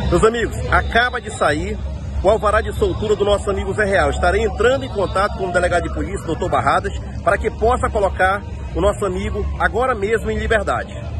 Meus amigos, acaba de sair o alvará de soltura do nosso amigo Zé Real. Estarei entrando em contato com o delegado de polícia, Dr. Barradas, para que possa colocar o nosso amigo agora mesmo em liberdade.